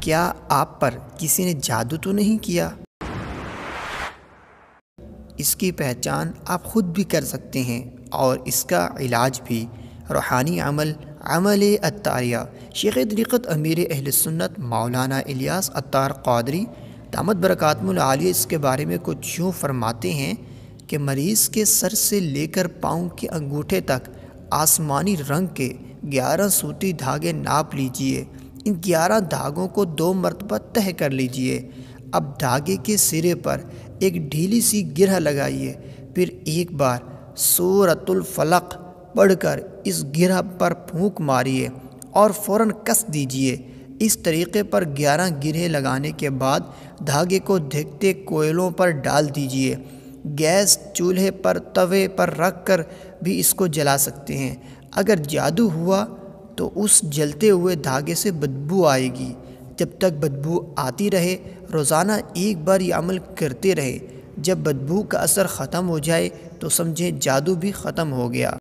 کیا آپ پر کسی نے جادو تو نہیں کیا؟ اس کی پہچان آپ خود بھی کر سکتے ہیں اور اس کا علاج بھی روحانی عمل عطاریہ۔ شیخ طریقت امیر اہل سنت مولانا الیاس عطار قادری دامت برکاتہم العالیہ اس کے بارے میں کچھ یوں فرماتے ہیں کہ مریض کے سر سے لے کر پاؤں کے انگوٹھے تک آسمانی رنگ کے 11 سوتی دھاگے ناپ لیجئے۔ ان 11 دھاگوں کو 2 مرتبہ تہہ کر لیجئے۔ اب دھاگے کے سرے پر ایک ڈھیلی سی گرہ لگائیے، پھر ایک بار سورۃ الفلق پڑھ کر اس گرہ پر پھونک ماریے اور فوراً کس دیجئے۔ اس طریقے پر 11 گرہیں لگانے کے بعد دھاگے کو دھکتے کوئلوں پر ڈال دیجئے۔ گیس چولہے پر توے پر رکھ کر بھی اس کو جلا سکتے ہیں۔ اگر جادو ہوا تو اس جلتے ہوئے دھاگے سے بدبو آئے گی۔ جب تک بدبو آتی رہے روزانہ ایک بار یہ عمل کرتے رہے۔ جب بدبو کا اثر ختم ہو جائے تو سمجھیں جادو بھی ختم ہو گیا۔